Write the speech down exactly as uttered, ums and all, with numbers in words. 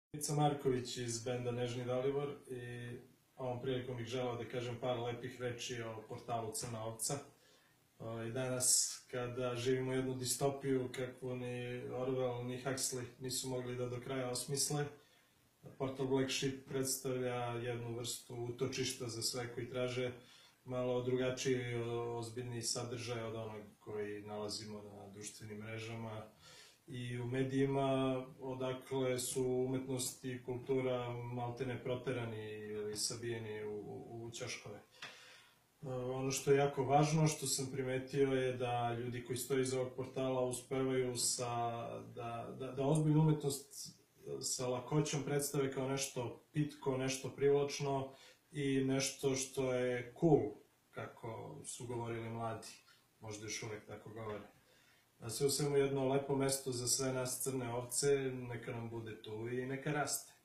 Ivica Marković iz benda Nežni Dalibor i ovom prilikom bih želeo da kažem par lepih reči o portalu Crna ovca. I danas, kada živimo jednu distopiju kakvu ni Orwell ni Huxley nisu mogli da do kraja osmisle, portal Black Sheep predstavlja jednu vrstu utočišta za sve koji traže malo drugačiji i ozbiljniji sadržaj od onog koji nalazimo na društvenim mrežama i u medijima, odakle su umetnost i kultura maltene proterani ili sabijeni u, u, u ćoškove. Ono što je jako važno, što sam primetio, je da ljudi koji stoje iz ovog portala uspevaju sa, da, da, da ozbiljnu umetnost sa lakoćom predstave kao nešto pitko, nešto privlačno i nešto što je cool, kako su govorili mladi, možda još uvek tako govore. Sve u svemu jedno lepo mesto za sve nas crne ovce, neka nam bude tu i neka raste.